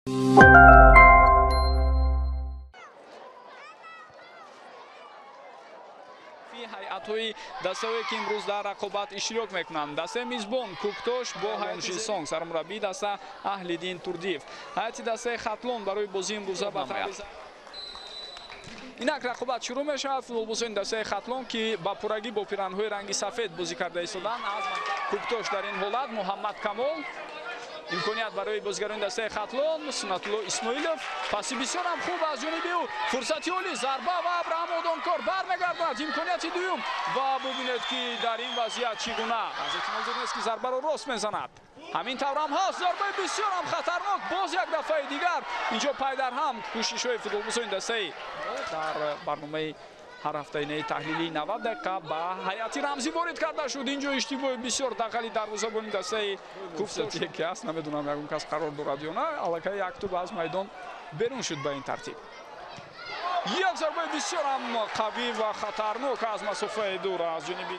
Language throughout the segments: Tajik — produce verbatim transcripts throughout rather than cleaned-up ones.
ҳайатҳои дастаҳое ки имрӯз дар рақобат иштирок мекунанд. Дастаи мизбон Куктош бо ҳайати Сонг, сармураббии даста Аҳлиддин Турдиев. ҳайати дастаи Хатлон барои бозии имрӯза ба тайёр. инак рақобат шурӯъ мешавад. Футболбозони дастаи Хатлон ки ба пуррагӣ бо пиранҳои ранги сафед бозӣ карда истоданд. аз Куктош дар ин ҳолат Муҳаммад Камол имконият барои бозигарони дастаи Хатлон. Сунатулло Исмоилов паси бисёр ҳам хуб аз ҷониби ӯ. Фурсати олӣ, зарба ва Абраҳам Одонкор бармегардад. Имконияти дуюм ва бубинед ки дар ин вазъият чӣ гуна. аз эҳтимол зур нест ки зарбаро рост мезанад. ҳамин таврам ҳаст. Зарбаи бисёр ҳам хатарнок. Боз як дафъаи дигар инҷо пай дар ҳам кӯшишҳои футболбозони дастаи дар барномаи ҳар ҳафтаинаи таҳлилии навад дақиқа ба ҳайати рамзӣ ворид карда шуд. инҷо иштибоҳи бисёр дағали дарвозабони дастаи Куктош ки аст намедонам ягон кас қарор дорад ё на. аллакай як тӯб аз майдон берун шуд ба ин тартиб. як зарбаи бисёр ҳам қавӣ ва хатарнок аз масофаи дур аз ҷониби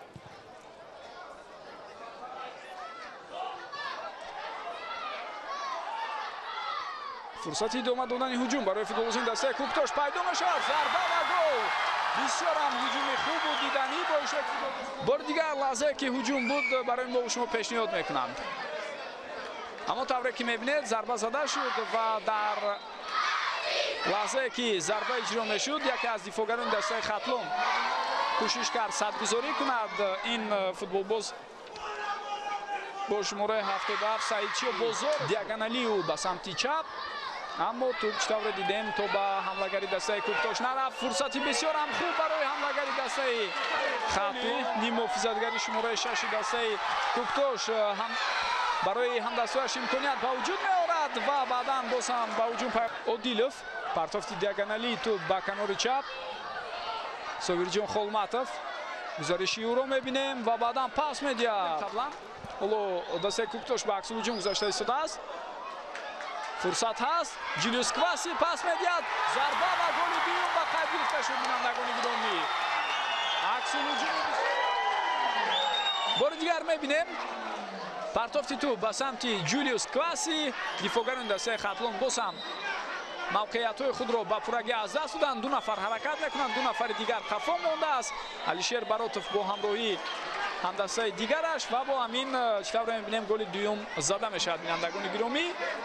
фурсати идома додани ҳуҷум барои футболбозони дастаи Куктош пайдо мешавад. Зарба ва гол. бисёр ҳам ҳуҷуми хуб буд диданӣ бо ишои бор дигар лаҳзае ки ҳуҷум буд барои мо шумо пешниҳод мекунанд. ҳамон тавре ки мебинед зарба зада шуд ва дар лаҳзае ки зарба иҷро мешуд яке аз дифоъгарони дастаи Хатлон кӯшиш кард садгузорӣ кунад. ин футболбоз бо шумораи ҳафтоду ҳафт Саидчиё Бозор диагоналиу ба самти чап, аммо туп чӣ тавре дидем то ба ҳамлагари дастаи Куктош нарафт. фурсати бисёр ҳам хуб барои ҳамлагари дастаи Хатлон. нимуҳофизатгари шумораи шаши дастаи Куктош ҳам барои ҳамдастҳояш имконият ба вуҷуд меорад ва баъдан боз ҳам ба ҳуҷум пай. Одилов партофти диагоналии туп ба канори чап. Собирҷон Холматов гузариши ӯро мебинем ва баъдан пас медиҳад. ҳоло дастаи Куктош ба аксул ҳуҷум гузашта истодааст. фурсат ҳаст. Ҷулиус Кваси пас медиҳад. зарба ва голи дуюм ба қайд гирифта шуд. бинандагони гиромӣ аксул ҳуҷум бори дигар мебинем. партофти туп ба самти Ҷулиус Кваси. дифоъгарони дастаи Хатлон боз ҳам мавқеиятҳои худро ба пуррагӣ аз даст доданд. ду нафар ҳаракат мекунанд, ду нафари дигар қафо мондааст. Алишер Баротов бо ҳамроҳии ҳамдастаи дигараш ва бо ҳамин чӣ тавре мебинем голи дуюм зада мешавад. бинандагони гиромӣ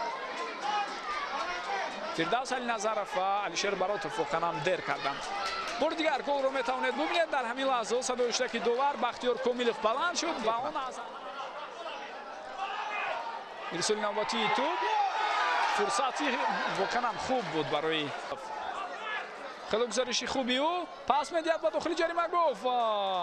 Фирдавс Алиназаров ва Алишер Баротов воқеан ҳам дер карданд. бори дигар голро метавонед бубинед. дар ҳамин лаҳзаҳо садои хуштаки довар Бахтиёр Комилов баланд шуд ва он аз ирсоли навбатии туп. фурсати воқеан ҳам хуб буд барои хело гузариши хуби ӯ. пас медиҳад ба дохили ҷаримагоҳ ва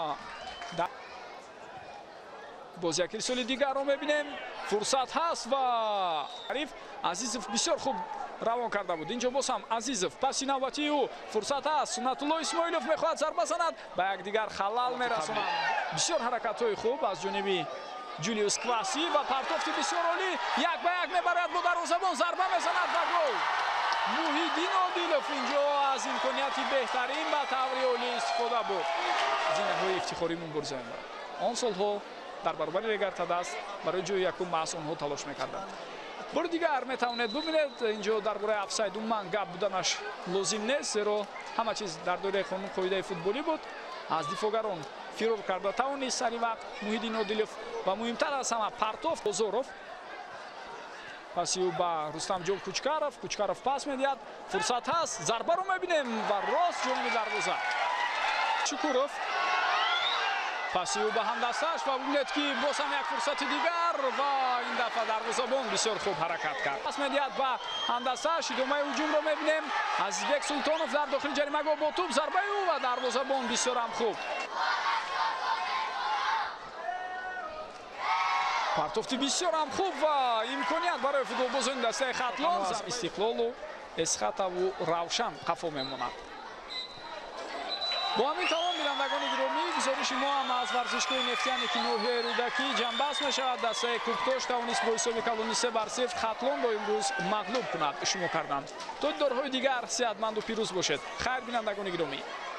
боз як ирсоли дигарро мебинем. фурсат ҳаст ва ариф Азизов бисёр хуб равон карда буд. инҷо боз ҳам Азизов паси навбатии ӯ. фурсат ҳаст. Сунатулло Исмоилов мехоҳад зарба занад, ба якдигар халал мерасонад. бисёр ҳаракатҳои хуб аз ҷониби Ҷулиус Кваси ва партофти бисёр олӣ. як ба як мебарад бо дарвозабон. зарба мезанад ва гол. Муҳиддин Одилов инҷо аз имконияти беҳтарин ба таври олӣ истифода бурд. зинаҳои ифтихоримон борзоем барад. он солҳо дар баробари Регартадаст барои ҷои якум маҳз онҳо талош мекарданд. бори дигар метавонед бубинед. инҷо дар бораи офсайд умуман гап буданаш лозим нест, зеро ҳама чиз дар доираи қонун қоидаи футболӣ буд. аз дифоъгарон фирор карда тавонист сари вақт Муҳиддин Одилов ва муҳимтар аз ҳама Партоф Бозоров. паси ӯ ба Рустамҷон Кучкаров. Кучкаров пас медиҳад. фурсат ҳаст. зарбаро мебинем ва рост ҷониби дарвоза. Шукуров паси ӯ ба ҳамдастааш ва бубинед ки боз ҳам як фурсати дигар ва ин дафъа дарвозабон бисёр хуб ҳаракат кард. пас медиҳад ба ҳамдастааш. идомаи ҳуҷумро мебинем. Азизбек Султонов дар дохили ҷаримагоҳ бо туп. зарбаи ӯ ва дарвозабон бисёр ҳам хуб. партофти бисёр ҳам хуб ва имконият барои футболбозони дастаи Хатлон. Истиқлолу Эсхатову Равшан қафо мемонад. бо ҳамин тамом бинандагони гиромӣ гузориши мо ҳам аз варзишгоҳи нефтияне ки ноҳияи рӯдакӣ ҷамъбаст мешавад. дастаи Куктош тавонист бо ҳисоби калони се бар сифр Хатлонро имрӯз мағлуб кунад. шумо карданд. то дидорҳои дигар сеҳатманду пирӯз бошед. хайр бинандагони гиромӣ.